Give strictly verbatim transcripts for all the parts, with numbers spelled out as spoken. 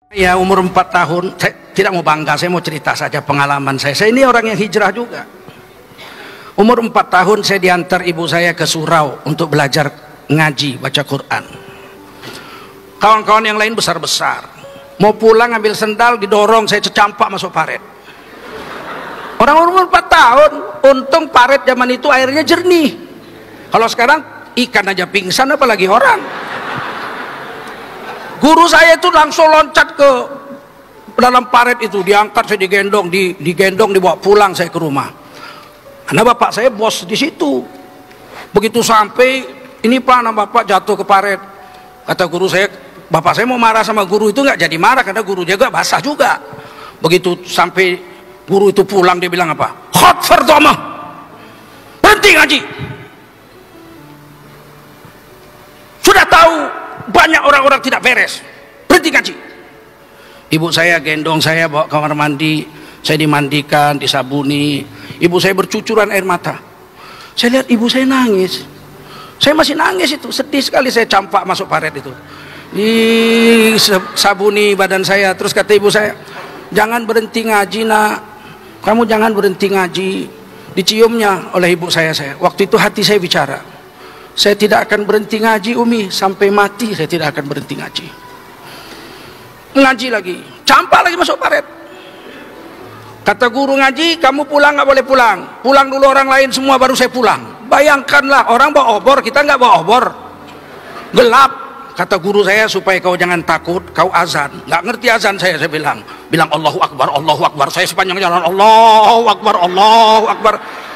Ya, umur empat tahun, saya tidak mau bangga, saya mau cerita saja pengalaman saya. Saya ini orang yang hijrah juga. Umur empat tahun saya diantar ibu saya ke surau untuk belajar ngaji, baca Quran. Kawan-kawan yang lain besar-besar. Mau pulang ambil sendal, didorong, saya cecampak masuk paret. Orang umur empat tahun, untung paret zaman itu airnya jernih. Kalau sekarang ikan aja pingsan, apalagi orang. Guru saya itu langsung loncat ke dalam paret itu, diangkat, saya digendong, di, digendong, dibawa pulang saya ke rumah. Karena bapak saya bos di situ. Begitu sampai, ini pak, anak bapak jatuh ke paret. Kata guru saya, bapak saya mau marah sama guru itu nggak jadi marah, karena guru juga basah juga. Begitu sampai guru itu pulang, dia bilang apa? Khot fardoma, berhenti ngaji. Sudah tahu banyak orang-orang tidak beres, berhenti ngaji. Ibu saya gendong saya bawa kamar mandi, saya dimandikan, disabuni. Ibu saya bercucuran air mata. Saya lihat ibu saya nangis, saya masih nangis itu, sedih sekali. Saya campak masuk paret itu, disabuni badan saya. Terus kata ibu saya, jangan berhenti ngaji nak, kamu jangan berhenti ngaji. Diciumnya oleh ibu saya. Saya waktu itu hati saya bicara, saya tidak akan berhenti ngaji Umi, sampai mati saya tidak akan berhenti ngaji. Ngaji lagi, campak lagi masuk paret. Kata guru ngaji, kamu pulang nggak boleh pulang, pulang dulu orang lain semua baru saya pulang. Bayangkanlah, orang bawa obor, kita nggak bawa obor, gelap. Kata guru saya, supaya kau jangan takut, kau azan. Nggak ngerti azan saya, saya bilang, bilang Allahu Akbar, Allahu Akbar. Saya sepanjang jalan Allahu Akbar, Allahu Akbar.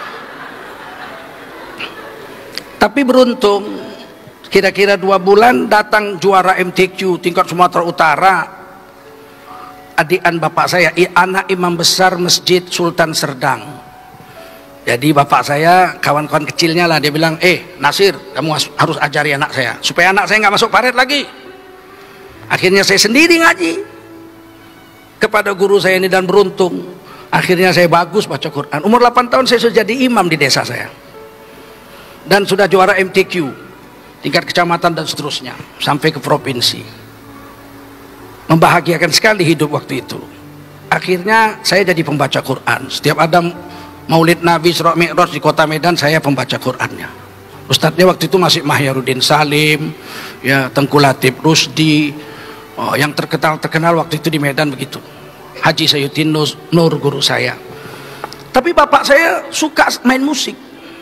Tapi beruntung, kira-kira dua bulan datang juara M T Q tingkat Sumatera Utara, adikan bapak saya, anak imam besar Masjid Sultan Serdang. Jadi bapak saya, kawan-kawan kecilnya lah, dia bilang, eh Nasir, kamu harus ajari anak saya, supaya anak saya nggak masuk paret lagi. Akhirnya saya sendiri ngaji kepada guru saya ini, dan beruntung, akhirnya saya bagus baca Quran. Umur delapan tahun saya sudah jadi imam di desa saya. Dan sudah juara M T Q tingkat kecamatan dan seterusnya sampai ke provinsi. Membahagiakan sekali hidup waktu itu. Akhirnya saya jadi pembaca Quran. Setiap ada Maulid Nabi Isra Mi'raj di kota Medan, saya pembaca Qurannya. Ustadznya waktu itu masih Mahyarudin Salim, ya Tengku Latif Rusdi, oh, yang terkenal terkenal waktu itu di Medan begitu. Haji Sayyidin Nur guru saya. Tapi bapak saya suka main musik.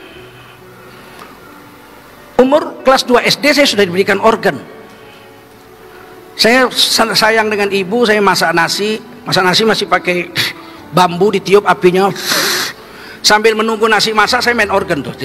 Umur kelas dua S D saya sudah diberikan organ. Saya sayang dengan ibu, saya masak nasi, masak nasi masih pakai bambu, ditiup apinya. Sambil menunggu nasi masak, saya main organ tuh.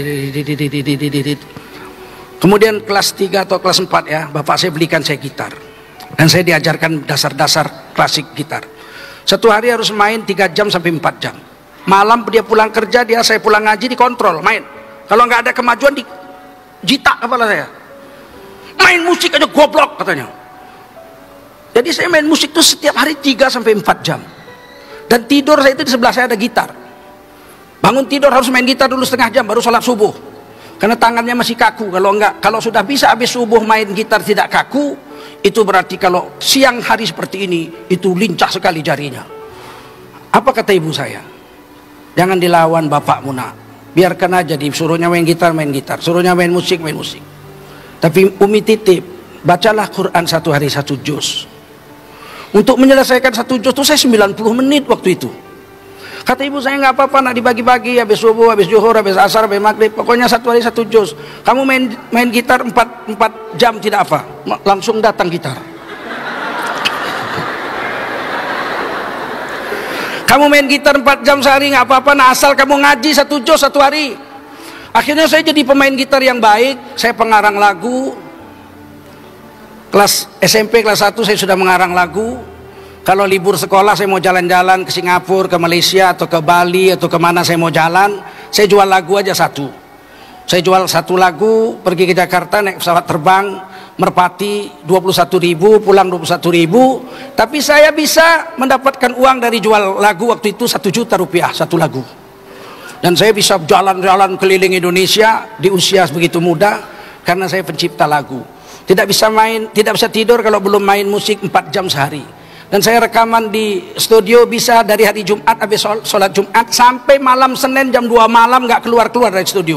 Kemudian kelas tiga atau kelas empat ya, bapak saya belikan saya gitar. Dan saya diajarkan dasar-dasar klasik gitar. Satu hari harus main tiga jam sampai empat jam. Malam dia pulang kerja, dia saya pulang ngaji, dikontrol, main. Kalau nggak ada kemajuan, di jitak kepala saya. Main musik aja goblok katanya. Jadi saya main musik itu setiap hari tiga sampai empat jam. Dan tidur saya itu di sebelah saya ada gitar. Bangun tidur harus main gitar dulu setengah jam baru sholat subuh. Karena tangannya masih kaku. Kalau enggak, kalau sudah bisa habis subuh main gitar tidak kaku, itu berarti kalau siang hari seperti ini, itu lincah sekali jarinya. Apa kata ibu saya? Jangan dilawan bapakmu nak. Biarkan aja, disuruhnya main gitar, main gitar, suruhnya main musik, main musik. Tapi Umi titip, bacalah Quran satu hari satu juz. Untuk menyelesaikan satu juz itu saya sembilan puluh menit waktu itu. Kata ibu saya, nggak apa-apa nak, dibagi-bagi, habis subuh, habis zuhur, habis asar, habis maghrib, pokoknya satu hari satu juz. Kamu main main gitar empat, empat jam tidak apa, langsung datang gitar. Kamu main gitar empat jam sehari nggak apa-apa, nah asal kamu ngaji satu juz satu hari. Akhirnya saya jadi pemain gitar yang baik, saya pengarang lagu. Kelas S M P kelas satu saya sudah mengarang lagu. Kalau libur sekolah saya mau jalan-jalan ke Singapura, ke Malaysia atau ke Bali atau kemana saya mau jalan, saya jual lagu aja satu. Saya jual satu lagu, pergi ke Jakarta naik pesawat terbang, Merpati dua puluh satu ribu, pulang dua puluh satu ribu. Tapi saya bisa mendapatkan uang dari jual lagu waktu itu satu juta rupiah satu lagu. Dan saya bisa jalan-jalan keliling Indonesia di usia begitu muda karena saya pencipta lagu. Tidak bisa main, tidak bisa tidur kalau belum main musik empat jam sehari. Dan saya rekaman di studio bisa dari hari Jumat habis sholat Jumat sampai malam Senin jam dua malam nggak keluar-keluar dari studio.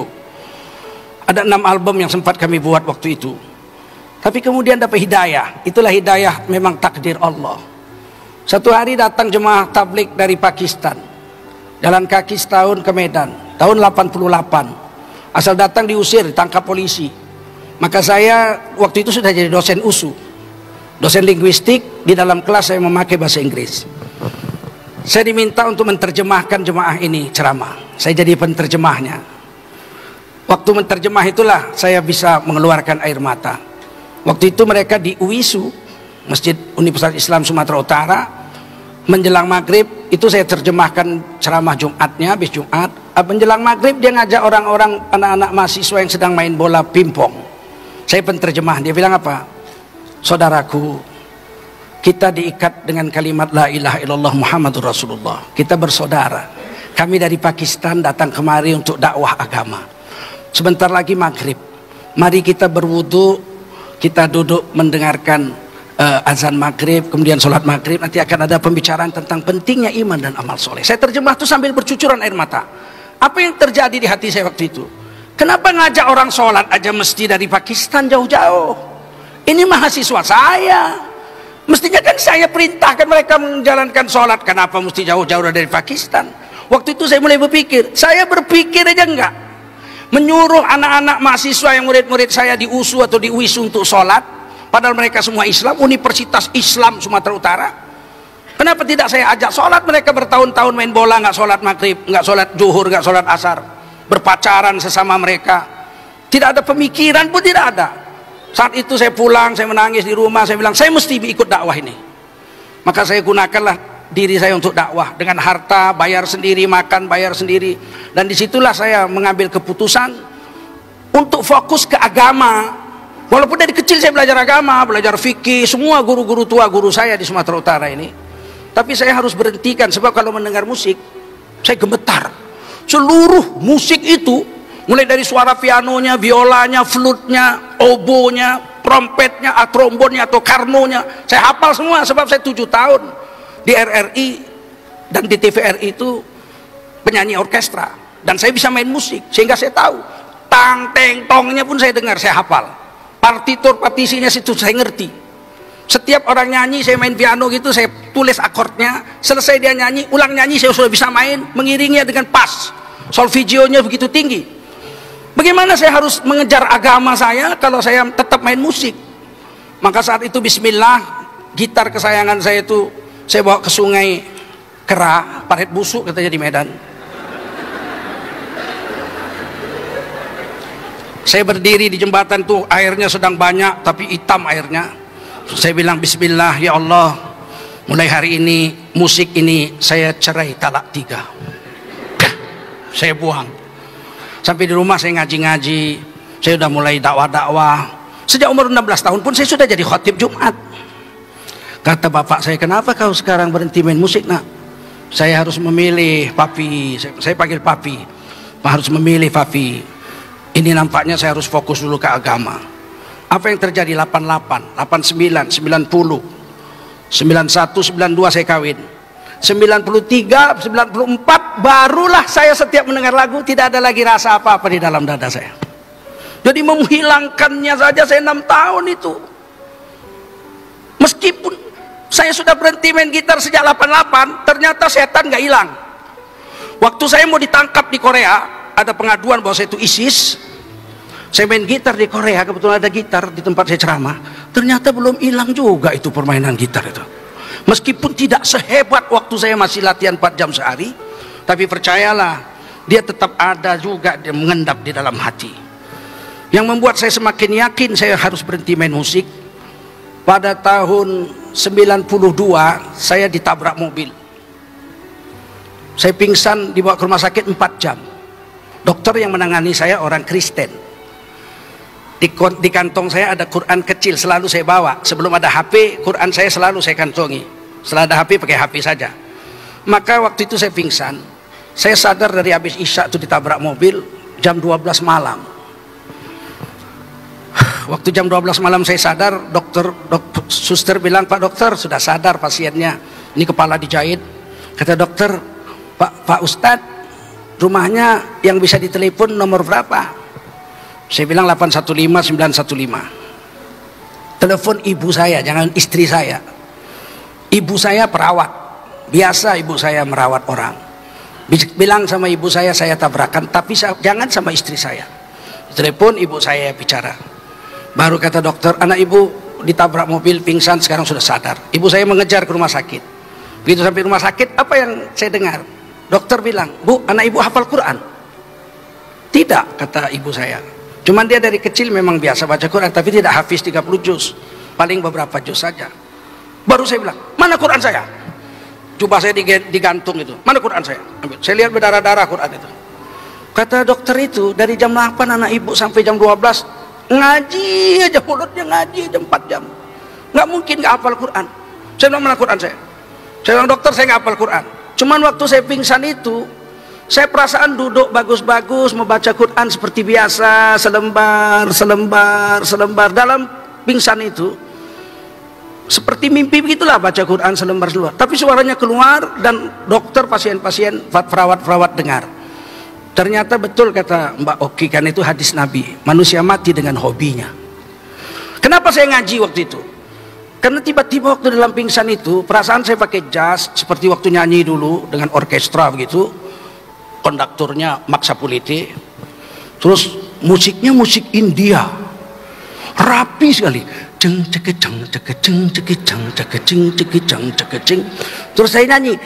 Ada enam album yang sempat kami buat waktu itu. Tapi kemudian dapat hidayah. Itulah hidayah, memang takdir Allah. Satu hari datang jemaah tablik dari Pakistan. Jalan kaki setahun ke Medan. Tahun delapan puluh delapan. Asal datang diusir, ditangkap polisi. Maka saya waktu itu sudah jadi dosen U S U. Dosen linguistik. Di dalam kelas saya memakai bahasa Inggris. Saya diminta untuk menerjemahkan jemaah ini ceramah. Saya jadi penterjemahnya. Waktu menerjemah itulah saya bisa mengeluarkan air mata. Waktu itu mereka di U I S U, Masjid Universitas Islam Sumatera Utara, menjelang maghrib itu saya terjemahkan ceramah Jumatnya, habis Jumat. Menjelang maghrib dia ngajak orang-orang, anak-anak mahasiswa yang sedang main bola pingpong. Saya penterjemah, dia bilang apa? Saudaraku, kita diikat dengan kalimat la ilaha illallah Muhammadur Rasulullah. Kita bersaudara. Kami dari Pakistan datang kemari untuk dakwah agama. Sebentar lagi maghrib. Mari kita berwudu, kita duduk mendengarkan uh, azan maghrib, kemudian sholat maghrib. Nanti akan ada pembicaraan tentang pentingnya iman dan amal soleh. Saya terjemah itu sambil bercucuran air mata. Apa yang terjadi di hati saya waktu itu? Kenapa ngajak orang sholat aja mesti dari Pakistan jauh-jauh? Ini mahasiswa saya. Mestinya kan saya perintahkan mereka menjalankan sholat. Kenapa mesti jauh-jauh dari Pakistan? Waktu itu saya mulai berpikir. Saya berpikir aja enggak menyuruh anak-anak mahasiswa yang murid-murid saya di U S U atau di U I S U untuk sholat. Padahal mereka semua Islam. Universitas Islam Sumatera Utara. Kenapa tidak saya ajak sholat? Mereka bertahun-tahun main bola, nggak sholat maghrib, nggak sholat zuhur, nggak sholat asar. Berpacaran sesama mereka. Tidak ada pemikiran pun tidak ada. Saat itu saya pulang, saya menangis di rumah, saya bilang, saya mesti ikut dakwah ini. Maka saya gunakanlah diri saya untuk dakwah. Dengan harta, bayar sendiri, makan, bayar sendiri. Dan disitulah saya mengambil keputusan untuk fokus ke agama. Walaupun dari kecil saya belajar agama, belajar fikih, semua guru-guru tua, guru saya di Sumatera Utara ini. Tapi saya harus berhentikan, sebab kalau mendengar musik, saya gemetar. Seluruh musik itu, mulai dari suara pianonya, biolanya, flutnya, obonya, trompetnya, trombonnya atau karnonya, saya hafal semua sebab saya tujuh tahun di R R I dan di T V R I itu penyanyi orkestra dan saya bisa main musik sehingga saya tahu tang teng tongnya pun saya dengar, saya hafal partitur partisinya situ saya ngerti. Setiap orang nyanyi saya main piano gitu saya tulis akordnya, selesai dia nyanyi ulang nyanyi saya sudah bisa main mengiringnya dengan pas, solfegionya begitu tinggi. Bagaimana saya harus mengejar agama saya kalau saya tetap main musik? Maka saat itu bismillah, gitar kesayangan saya itu saya bawa ke sungai Kera, Parit Busuk katanya di Medan. Saya berdiri di jembatan tuh, airnya sedang banyak tapi hitam airnya. Saya bilang bismillah, ya Allah, mulai hari ini musik ini saya cerai talak tiga. Saya buang. Sampai di rumah saya ngaji-ngaji, saya sudah mulai dakwah-dakwah. Sejak umur enam belas tahun pun saya sudah jadi khatib Jumat. Kata bapak saya, kenapa kau sekarang berhenti main musik nak? Saya harus memilih papi, saya, saya panggil papi. Harus memilih papi. Ini nampaknya saya harus fokus dulu ke agama. Apa yang terjadi? delapan puluh delapan, delapan puluh sembilan, sembilan puluh, sembilan puluh satu, sembilan puluh dua saya kawin. sembilan puluh tiga, sembilan puluh empat barulah saya setiap mendengar lagu tidak ada lagi rasa apa-apa di dalam dada saya. Jadi menghilangkannya saja saya enam tahun itu. Meskipun saya sudah berhenti main gitar sejak delapan puluh delapan, ternyata setan nggak hilang. Waktu saya mau ditangkap di Korea, ada pengaduan bahwa saya itu ISIS. Saya main gitar di Korea, kebetulan ada gitar di tempat saya ceramah. Ternyata belum hilang juga itu permainan gitar itu. Meskipun tidak sehebat waktu saya masih latihan empat jam sehari, tapi percayalah, dia tetap ada juga, dia mengendap di dalam hati. Yang membuat saya semakin yakin saya harus berhenti main musik. Pada tahun sembilan puluh dua, saya ditabrak mobil. Saya pingsan, dibawa ke rumah sakit empat jam. Dokter yang menangani saya orang Kristen. Di, di kantong saya ada Quran kecil, selalu saya bawa. Sebelum ada H P, Quran saya selalu saya kantongi. Setelah ada H P, pakai H P saja. Maka waktu itu saya pingsan. Saya sadar dari habis Isya itu ditabrak mobil jam dua belas malam. waktu jam dua belas malam saya sadar, dokter, dokter suster bilang, Pak dokter sudah sadar pasiennya, ini kepala dijahit. Kata dokter, Pak, Pak Ustadz, rumahnya yang bisa ditelepon nomor berapa? Saya bilang delapan satu lima sembilan satu lima. Telepon ibu saya, jangan istri saya. Ibu saya perawat, biasa ibu saya merawat orang. Bilang sama ibu saya, saya tabrakan, tapi jangan sama istri saya. Telepon ibu saya bicara. Baru kata dokter, anak ibu ditabrak mobil, pingsan, sekarang sudah sadar. Ibu saya mengejar ke rumah sakit. Begitu sampai rumah sakit, apa yang saya dengar? Dokter bilang, Bu, anak ibu hafal Quran? Tidak, kata ibu saya. Cuman dia dari kecil memang biasa baca Quran, tapi tidak hafiz tiga puluh juz, paling beberapa juz saja. Baru saya bilang, mana Quran saya? Jubah saya digantung itu, mana Quran saya? Ambil. Saya lihat berdarah-darah Quran itu. Kata dokter itu, dari jam delapan anak ibu sampai jam dua belas ngaji aja, mulutnya ngaji aja empat jam. Nggak mungkin nggak hafal Quran. Saya bilang, mana Quran saya? Saya bilang, dokter saya nggak hafal Quran. Cuman waktu saya pingsan itu, saya perasaan duduk bagus-bagus membaca Quran seperti biasa, selembar, selembar, selembar. Dalam pingsan itu seperti mimpi begitulah, baca Quran selembar selembar. Tapi suaranya keluar dan dokter, pasien-pasien, perawat-perawat dengar. Ternyata betul kata Mbak Oki, kan itu hadis Nabi, manusia mati dengan hobinya. Kenapa saya ngaji waktu itu? Karena tiba-tiba waktu dalam pingsan itu, perasaan saya pakai jas seperti waktu nyanyi dulu dengan orkestra begitu. Konduktornya Maksa Pulite. Terus musiknya musik India. Rapi sekali. Ceng cekeceng cekeceng cekeceng cekeceng cekeceng cekeceng. Terus saya nyanyi.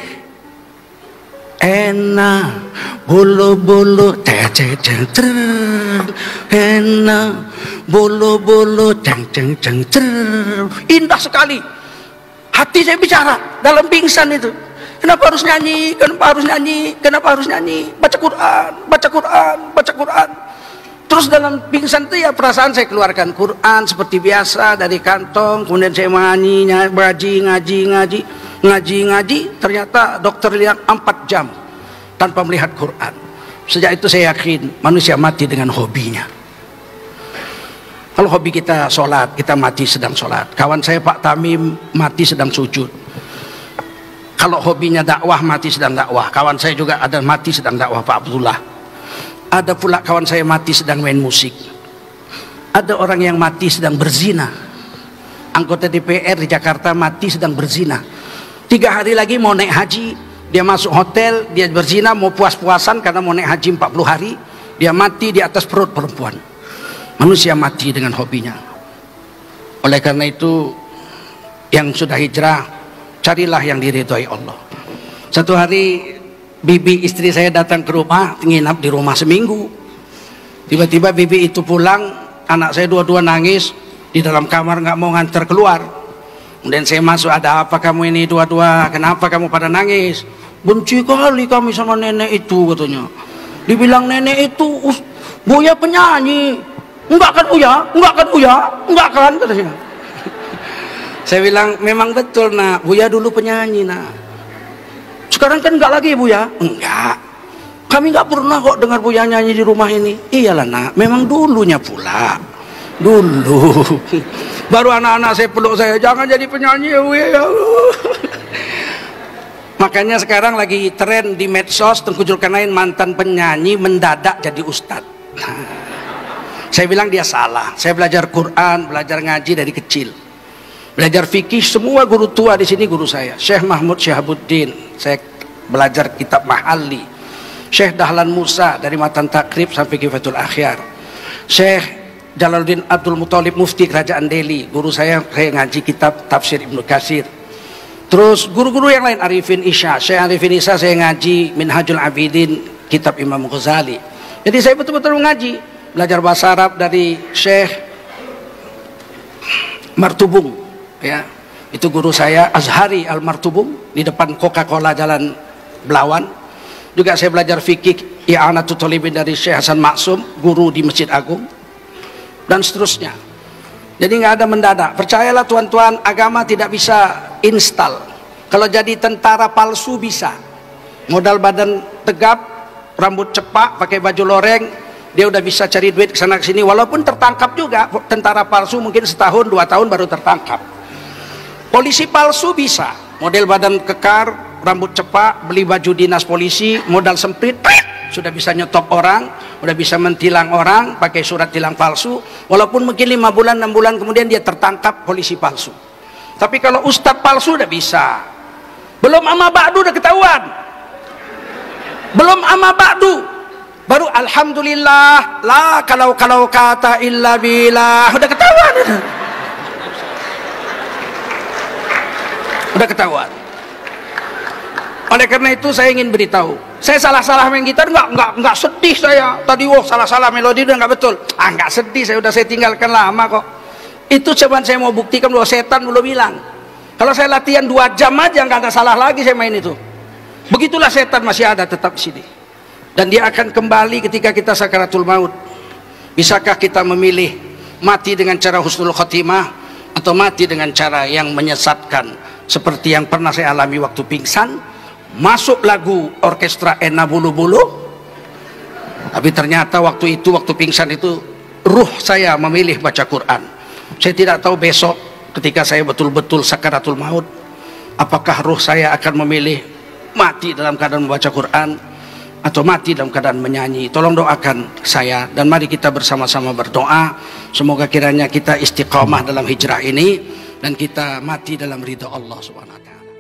Enak bolo-bolo ceng ceng ceng, enak bolo-bolo ceng ceng ceng ceng. Indah sekali. Hati saya bicara dalam pingsan itu. Kenapa harus nyanyi? Kenapa harus nyanyi? Kenapa harus nyanyi? Baca Quran, baca Quran, baca Quran. Terus dalam pingsan itu ya perasaan saya keluarkan Quran seperti biasa dari kantong. Kemudian saya menyanyi, ngaji, ngaji, ngaji. Ngaji-ngaji, ternyata dokter lihat empat jam tanpa melihat Quran. Sejak itu saya yakin manusia mati dengan hobinya. Kalau hobi kita sholat, kita mati sedang sholat. Kawan saya Pak Tamim mati sedang sujud. Kalau hobinya dakwah, mati sedang dakwah. Kawan saya juga ada mati sedang dakwah, Pak Abdullah. Ada pula kawan saya mati sedang main musik. Ada orang yang mati sedang berzina. Anggota D P R di Jakarta mati sedang berzina. Tiga hari lagi mau naik haji, dia masuk hotel, dia berzina, mau puas-puasan karena mau naik haji empat puluh hari, dia mati di atas perut perempuan. Manusia mati dengan hobinya. Oleh karena itu, yang sudah hijrah, carilah yang diridhoi Allah. Satu hari bibi istri saya datang ke rumah, nginap di rumah seminggu. Tiba-tiba bibi itu pulang, anak saya dua-dua nangis di dalam kamar, nggak mau nganter keluar. Kemudian saya masuk, ada apa kamu ini dua-dua, kenapa kamu pada nangis? Benci kali kami sama nenek itu, katanya. Dibilang nenek itu Buya penyanyi. Enggak kan Uya? Enggak kan Uya? Enggak kan, katanya. Saya bilang memang betul nak, Buya dulu penyanyi nak. Sekarang kan enggak lagi Buya? Enggak. Kami enggak pernah kok dengar Buya nyanyi di rumah ini. Iyalah nak, memang dulunya pula. Dulu. Baru anak-anak saya peluk saya, jangan jadi penyanyi ya Buya. Makanya sekarang lagi tren di medsos, Tengku Zulkarnain mantan penyanyi mendadak jadi ustadz. Saya bilang dia salah. Saya belajar Quran, belajar ngaji dari kecil. Belajar fikih, semua guru tua di sini guru saya. Syekh Mahmud Syahabuddin, saya belajar kitab Mahalli. Syekh Dahlan Musa dari Matan Takrib sampai Kifatul Akhyar. Syekh Jalaluddin Abdul Muthalib Mufti Kerajaan Delhi, guru saya, saya ngaji kitab Tafsir Ibnu Katsir. Terus guru-guru yang lain, Arifin Isya, Syekh Arifin Isya saya ngaji Minhajul Abidin, kitab Imam Ghazali. Jadi saya betul-betul mengaji, belajar bahasa Arab dari Syekh Martubung, ya, itu guru saya Azhari Al Martubung di depan Coca-Cola Jalan Belawan. Juga saya belajar fikih I'anatul Thalibin dari Syekh Hasan Maksum, guru di Masjid Agung, dan seterusnya. Jadi nggak ada mendadak. Percayalah tuan-tuan, agama tidak bisa install. Kalau jadi tentara palsu bisa. Modal badan tegap, rambut cepak, pakai baju loreng, dia udah bisa cari duit kesana kesini, walaupun tertangkap juga. Tentara palsu mungkin setahun dua tahun baru tertangkap. Polisi palsu bisa, model badan kekar, rambut cepak, beli baju dinas polisi, modal sempit, sudah bisa nyetop orang, udah bisa mentilang orang pakai surat tilang palsu, walaupun mungkin lima bulan enam bulan kemudian dia tertangkap polisi palsu. Tapi kalau ustadz palsu udah bisa, belum amma ba'du udah ketahuan, belum amma ba'du baru alhamdulillah la kalau kalau kata illa billah udah ketahuan, udah ketahuan. Oleh karena itu saya ingin beritahu, saya salah-salah main gitar nggak nggak nggak sedih saya tadi, wah salah-salah melodi udah nggak betul, ah nggak sedih saya, udah saya tinggalkan lama kok. Itu cuman saya mau buktikan bahwa setan belum hilang. Kalau saya latihan dua jam aja nggak ada salah lagi saya main itu. Begitulah setan masih ada tetap di sini. Dan dia akan kembali ketika kita sakaratul maut. Bisakah kita memilih mati dengan cara husnul khotimah atau mati dengan cara yang menyesatkan seperti yang pernah saya alami waktu pingsan? Masuk lagu orkestra Ena Bulu Bulu, tapi ternyata waktu itu, waktu pingsan itu, ruh saya memilih baca Quran. Saya tidak tahu besok ketika saya betul-betul sakaratul maut, apakah ruh saya akan memilih mati dalam keadaan membaca Quran atau mati dalam keadaan menyanyi. Tolong doakan saya, dan mari kita bersama-sama berdoa semoga kiranya kita istiqamah dalam hijrah ini dan kita mati dalam ridha Allah Subhanahu wa taala.